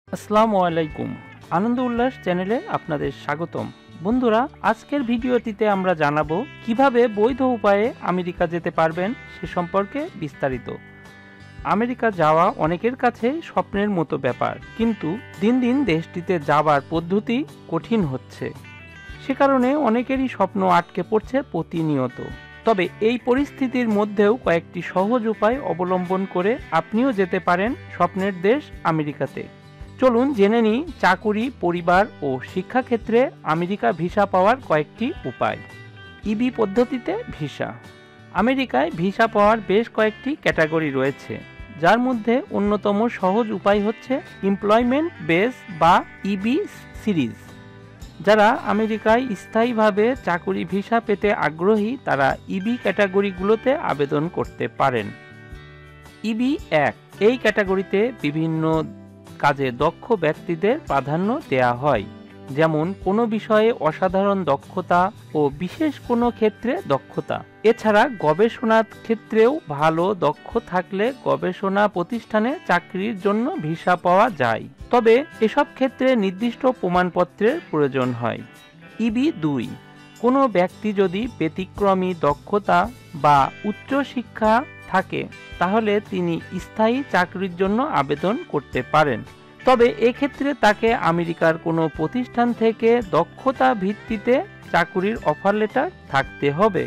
আসসালামু আলাইকুম। আনন্দ উল্লাস চ্যানেলে আপনাদের স্বাগতম। বন্ধুরা, আজকের ভিডিওটিতে আমরা জানাবো কিভাবে বৈধ উপায়ে আমেরিকা যেতে পারবেন সে সম্পর্কে বিস্তারিত। আমেরিকা যাওয়া অনেকের কাছে স্বপ্নের মতো ব্যাপার, কিন্তু দিন দিন দেশটিতে যাবার পদ্ধতি কঠিন হচ্ছে। সে কারণে অনেকেরই স্বপ্ন আটকে পড়ছে প্রতিনিয়ত। তবে এই পরিস্থিতির মধ্যেও কয়েকটি সহজ উপায় অবলম্বন করে আপনিও যেতে পারেন স্বপ্নের দেশ আমেরিকাতে। চলুন জেনে নিই চাকুরি, পরিবার ও শিক্ষাক্ষেত্রে আমেরিকা ভিসা পাওয়ার কয়েকটি উপায়। ইবি পদ্ধতিতে ভিসা। আমেরিকায় ভিসা পাওয়ার বেশ কয়েকটি ক্যাটাগরি রয়েছে, যার মধ্যে অন্যতম সহজ উপায় হচ্ছে এমপ্লয়মেন্ট বেস বা ইবি সিরিজ। যারা আমেরিকায় স্থায়ীভাবে চাকুরি ভিসা পেতে আগ্রহী তারা ইবি ক্যাটাগরিগুলোতে আবেদন করতে পারেন। ইবি 1 এই ক্যাটাগরিতে বিভিন্ন কাজে দক্ষ ব্যক্তিদের প্রাধান্য দেয়া হয়, যেমন কোনো বিষয়ে অসাধারণ দক্ষতা ও বিশেষ কোনো ক্ষেত্রে দক্ষতা। এছাড়া গবেষণার ক্ষেত্রেও ভালো দক্ষ থাকলে গবেষণা প্রতিষ্ঠানে চাকরির জন্য ভিসা পাওয়া যায়, তবে এসব ক্ষেত্রে নির্দিষ্ট প্রমাণপত্রের প্রয়োজন হয়। ইবি 2 কোনো ব্যক্তি যদি ব্যতিক্রমী দক্ষতা বা উচ্চশিক্ষা থাকে তাহলে তিনি স্থায়ী চাকরির জন্য আবেদন করতে পারেন, তবে এক্ষেত্রে তাকে আমেরিকার কোনো প্রতিষ্ঠান থেকে দক্ষতা ভিত্তিতে চাকরির অফার লেটার থাকতে হবে।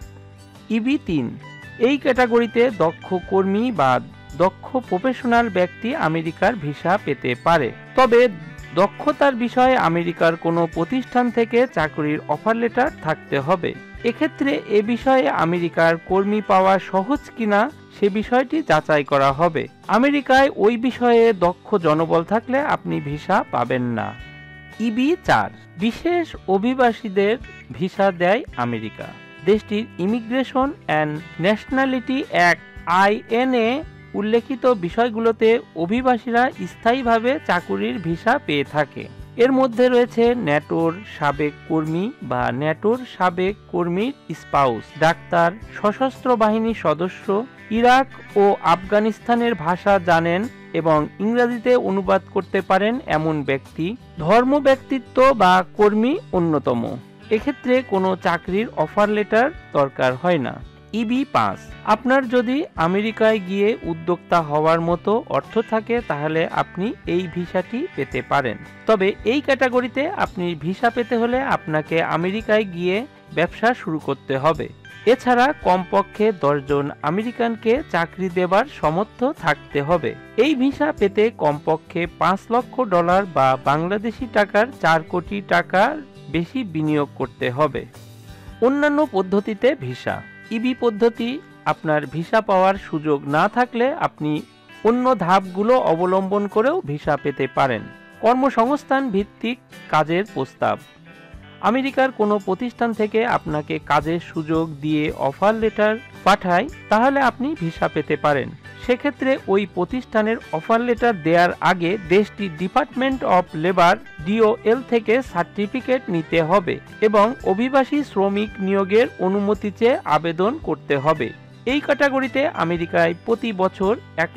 ইবি 3 এই ক্যাটাগরিতে দক্ষ কর্মী বা দক্ষ প্রফেশনাল ব্যক্তি আমেরিকার ভিসা পেতে পারে, তবে দক্ষতার বিষয়ে আমেরিকার কোনো প্রতিষ্ঠান থেকে চাকরির অফার লেটার থাকতে হবে। এক্ষেত্রে এ বিষয়ে আমেরিকার কর্মী পাওয়া সহজ কিনা সে বিষয়টি যাচাই করা হবে। আমেরিকায় ওই বিষয়ে দক্ষ জনবল থাকলে আপনি ভিসা পাবেন না। ইবি 4 বিশেষ অভিবাসীদের ভিসা দেয় আমেরিকা। দেশটির immigration and nationality act INA উল্লেখিত বিষয়গুলোতে অভিবাসীরা স্থায়ীভাবে চাকুরির ভিসা পেয়ে থাকে। এর মধ্যে রয়েছে ন্যাটোর সাবেক কর্মী বা ন্যাটোর সাবেক কর্মীর স্পাউস, ডাক্তার, সশস্ত্র বাহিনীর সদস্য, ইরাক ও আফগানিস্তানের ভাষা জানেন এবং ইংরেজিতে অনুবাদ করতে পারেন এমন ব্যক্তি, ধর্ম ব্যক্তিত্ব বা কর্মী অন্যতম। এক্ষেত্রে কোনো চাকরির অফার লেটার দরকার হয় না। ইবি 5 আপনার যদি আমেরিকায় গিয়ে উদ্যোক্তা হওয়ার মতো অর্থ থাকে তাহলে আপনি এই ভিসাটি পেতে পারেন, তবে এই ক্যাটাগরিতে আপনি ভিসা পেতে হলে আপনাকে আমেরিকায় গিয়ে ব্যবসা শুরু করতে হবে। এছাড়া কমপক্ষে 10 জন আমেরিকানকে চাকরি দেবার সামর্থ্য থাকতে হবে। এই ভিসা পেতে কমপক্ষে $5,00,000 বা বাংলাদেশি টাকার 4 কোটি টাকার বেশি বিনিয়োগ করতে হবে। অন্যান্য পদ্ধতিতে ভিসা। ইবি পদ্ধতি আপনার ভিসা পাওয়ার সুযোগ না থাকলে আপনি অন্য ধাপগুলো অবলম্বন করেও ভিসা পেতে পারেন। কর্মসংস্থান ভিত্তিক কাজের প্রস্তাব। আমেরিকার কোনো প্রতিষ্ঠান থেকে আপনাকে কাজের সুযোগ দিয়ে অফার লেটার পাঠায় তাহলে আপনি ভিসা পেতে পারেন। সেক্ষেত্রে ওই প্রতিষ্ঠানের অফার লেটার দেওয়ার আগে দেশটির ডিপার্টমেন্ট অফ লেবার DOL থেকে সার্টিফিকেট নিতে হবে এবং অভিবাসী শ্রমিক নিয়োগের অনুমতি চেয়ে আবেদন করতে হবে। এই ক্যাটাগরিতে আমেরিকায় প্রতি বছর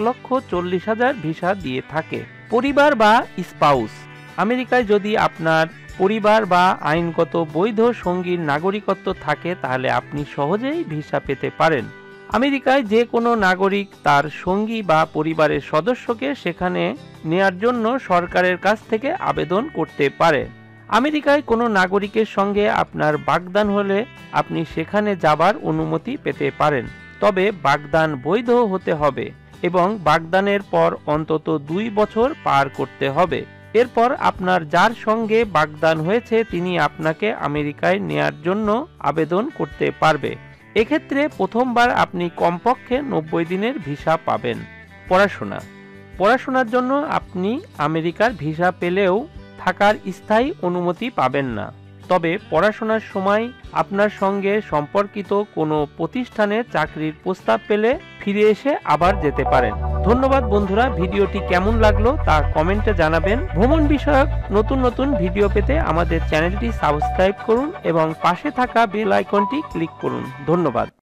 1,40,000 ভিসা দিয়ে থাকে। পরিবার বা স্পাউস। আমেরিকায় যদি আপনার পরিবার বা আইনগত বৈধ সঙ্গীর নাগরিকত্ব থাকে তাহলে আপনি সহজেই ভিসা পেতে পারেন। আমেরিকায় যে কোনো নাগরিক তার সঙ্গী বা পরিবারের সদস্যকে সেখানে নেয়ার জন্য সরকারের কাছ থেকে আবেদন করতে পারে। আমেরিকায় কোনো নাগরিকের সঙ্গে আপনার বাগদান হলে আপনি সেখানে যাবার অনুমতি পেতে পারেন, তবে বাগদান বৈধ হতে হবে এবং বাগদানের পর অন্তত 2 বছর পার করতে হবে। এরপর আপনার যার সঙ্গে বাগদান হয়েছে তিনি আপনাকে আমেরিকায় নেয়ার জন্য আবেদন করতে পারবে। এক্ষেত্রে প্রথমবার আপনি কমপক্ষে 90 দিনের ভিসা পাবেন। পড়াশোনার জন্য আপনি আমেরিকার ভিসা পেলেও থাকার স্থায়ী অনুমতি পাবেন না, তবে পড়াশোনার সময় আপনার সঙ্গে সম্পর্কিত কোনো প্রতিষ্ঠানে চাকরির প্রস্তাব পেলে ফিরে এসে আবার যেতে পারেন। ধন্যবাদ বন্ধুরা, ভিডিওটি কেমন লাগলো তা কমেন্টে জানাবেন। ভ্রমণ বিষয়ক নতুন নতুন ভিডিও পেতে আমাদের চ্যানেলটি সাবস্ক্রাইব করুন এবং পাশে থাকা বেল আইকনটি ক্লিক করুন। ধন্যবাদ।